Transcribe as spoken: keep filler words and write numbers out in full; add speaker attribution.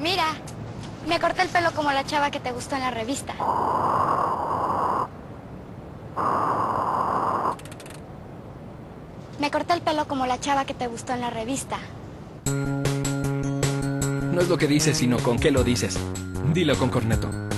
Speaker 1: Mira, me corté el pelo como la chava que te gustó en la revista. Me corté el pelo como la chava que te gustó en la revista.
Speaker 2: No es lo que dices, sino con qué lo dices. Dilo con corneto.